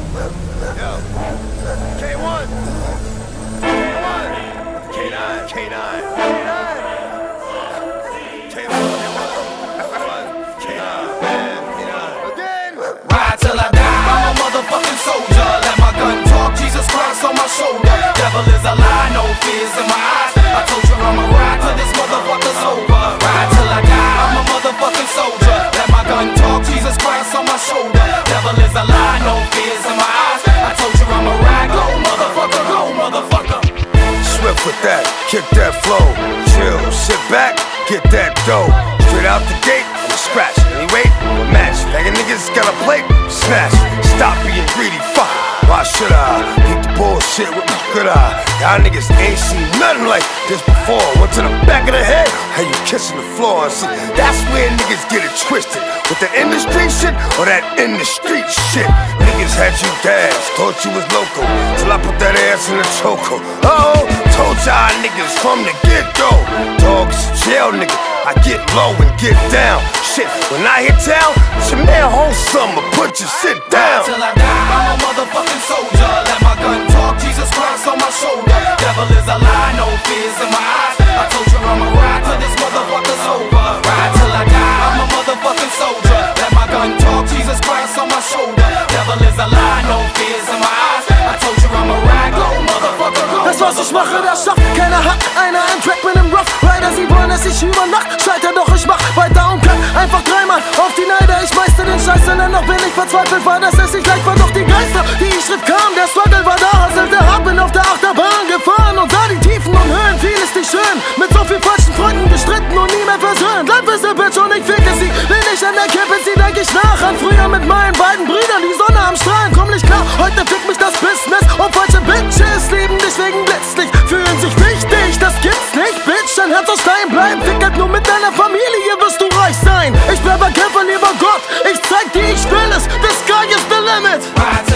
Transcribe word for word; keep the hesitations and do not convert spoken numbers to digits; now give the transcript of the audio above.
Yo. K one. K one. K nine. K nine. K nine. K one. K nine. K nine. Again. Ride till I die. I'm a motherfucking soldier. Let my gun talk. Jesus Christ on my shoulder. Devil is a lie. No fears in my eyes. I told you I'ma ride till this motherfucker's over. Ride till I die. I'm a motherfucking soldier. Let my gun talk. Jesus Christ on my shoulder. Devil is a lie. No fears in my eyes. I told you I'ma ride. Go motherfucker. Go motherfucker. Swift with that. Kick that flow. Chill. Sit back. Get that dough. Straight out the gate. I'm a scratch. Anyway, I'm a match. Begging niggas got a plate. Smash. Stop being greedy. Fuck. Why should I eat the bullshit with my good eye? Y'all niggas ain't seen nothing like this before. Went to the back of the head, and you kissing the floor. See, that's where niggas get it twisted. With the industry shit or that in the street shit. Niggas had you gas, thought you was local, till I put that ass in the choco. Uh oh, told y'all niggas from the get-go. Dogs, jail nigga, I get low and get down. Shit, when I hit town, it's your man whole summer, put your shit down. Till I die, I'm a motherfucking soldier. Let my gun talk, Jesus Christ on my shoulder. Devil is a lie, no fears in my eyes. I told you I'ma ride till this motherfucker's over. Ride till I die, I'm a motherfucking soldier. Let my gun talk, Jesus Christ on my shoulder. Devil is a lie, no fears in my eyes. I told you I'ma ride, go motherfucker, go. Das was ich mache, das schafft keiner, hat einer ein Track mit nem Rough Rider. Sie wollen, dass ich über Nacht scheiter, doch ich mach weiter und kann einfach dreimal auf die Neider. Ich meister den Scheiß, denn dennoch bin ich verzweifelt, weil das es nicht leicht war. Doch die Geister, die ich schritt, kamen, der Struggle war da, hasselte hart, bin auf der Achterbahn gefahren und sah die Tiefen und Höhen, viel ist nicht schön. Mit so viel falschen Freunden gestritten und nie mehr versöhnt. Life is a bitch und ich ficke sie, bin ich an der Kippe, sie denk ich nach an früher mit meinen beiden Brüdern, die Sonne am Strahlen, komm nicht klar, heute fickt mich das Business und falsche Bitches lieben dich wegen Blitzlicht, fühlen sich wichtig, das gibt's nicht, Bitch, dein Herz aus Stein bleibt, fick halt nur mit deiner Familie, wirst du reich sein. Ich bleib ein Kämpfer, lieber Gott, ich zeig dir, ich will es, the sky is the limit.